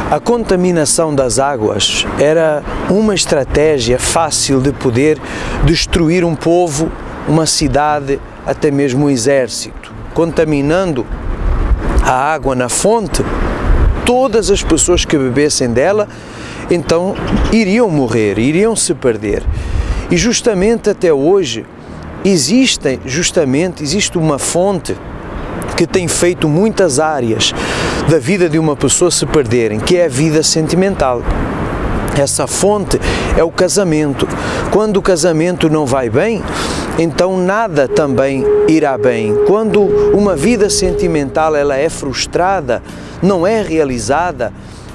A contaminação das águas era uma estratégia fácil de poder destruir um povo, uma cidade, até mesmo um exército. Contaminando a água na fonte, todas as pessoas que bebessem dela, então iriam morrer, iriam se perder. E justamente até hoje existe uma fonte que tem feito muitas áreas da vida de uma pessoa se perderem, que é a vida sentimental. Essa fonte é o casamento. Quando o casamento não vai bem, então nada também irá bem. Quando uma vida sentimental ela é frustrada, não é realizada,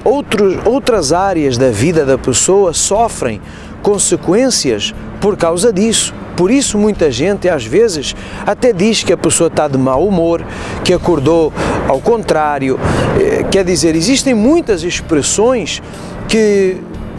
outras áreas da vida da pessoa sofrem consequências por causa disso. Por isso muita gente às vezes até diz que a pessoa está de mau humor, que acordou ao contrário. Quer dizer, existem muitas expressões que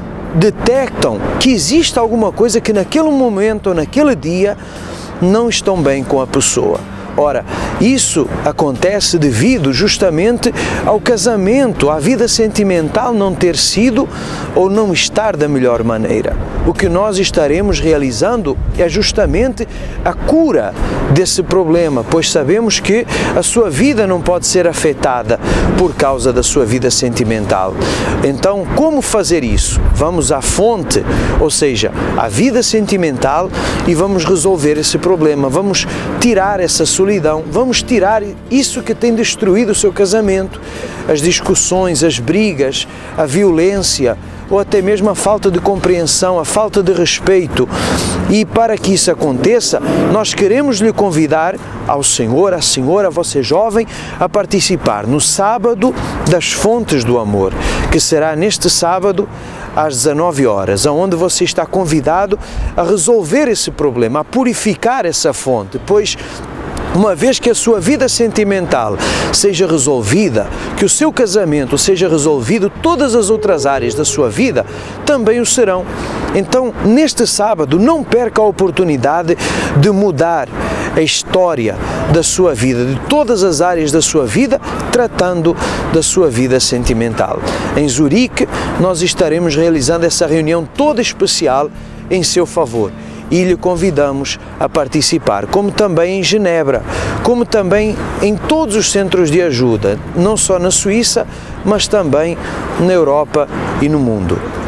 detectam que existe alguma coisa que naquele momento ou naquele dia não estão bem com a pessoa. Ora, isso acontece devido justamente ao casamento, à vida sentimental não ter sido ou não estar da melhor maneira. O que nós estaremos realizando é justamente a cura desse problema, pois sabemos que a sua vida não pode ser afetada por causa da sua vida sentimental. Então, como fazer isso? Vamos à fonte, ou seja, à vida sentimental, e vamos resolver esse problema, vamos tirar essa solidão, vamos tirar isso que tem destruído o seu casamento, as discussões, as brigas, a violência, ou até mesmo a falta de compreensão, a falta de respeito. E para que isso aconteça, nós queremos lhe convidar ao senhor, à senhora, você jovem, a participar no sábado das Fontes do Amor, que será neste sábado às 19 horas, onde você está convidado a resolver esse problema, a purificar essa fonte, pois uma vez que a sua vida sentimental seja resolvida, que o seu casamento seja resolvido, todas as outras áreas da sua vida também o serão. Então, neste sábado, não perca a oportunidade de mudar a história da sua vida, de todas as áreas da sua vida, tratando da sua vida sentimental. Em Zurique, nós estaremos realizando essa reunião toda especial em seu favor. E lhe convidamos a participar, como também em Genebra, como também em todos os centros de ajuda, não só na Suíça, mas também na Europa e no mundo.